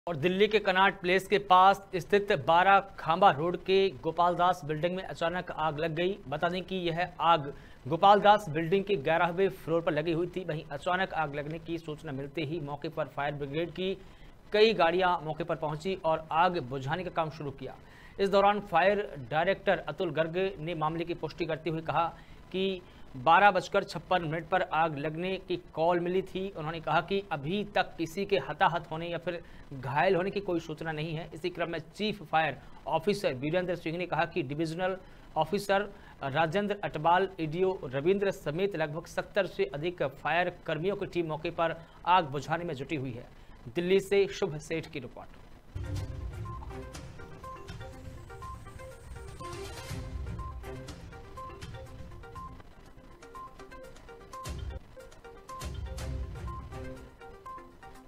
और दिल्ली के Connaught place के पास स्थित 12 खांबा रोड के गोपाल दास बिल्डिंग में अचानक आग लग गई। बता दें कि यह आग गोपाल दास बिल्डिंग के 11वें फ्लोर पर लगी हुई थी। वहीं अचानक आग लगने की सूचना मिलते ही मौके पर फायर ब्रिगेड की कई गाड़ियां मौके पर पहुंची और आग बुझाने का काम शुरू किया। इस दौरान फायर डायरेक्टर अतुल गर्ग ने मामले की पुष्टि करते हुए कहा कि 12:56 पर आग लगने की कॉल मिली थी। उन्होंने कहा कि अभी तक किसी के हताहत होने या फिर घायल होने की कोई सूचना नहीं है। इसी क्रम में chief fire officer Virendra Singh ने कहा कि divisional officer Rajendra Atwal, EDO Ravindra समेत लगभग 70 से अधिक फायर कर्मियों की टीम मौके पर आग बुझाने में जुटी हुई है। दिल्ली से शुभ सेठ की रिपोर्ट।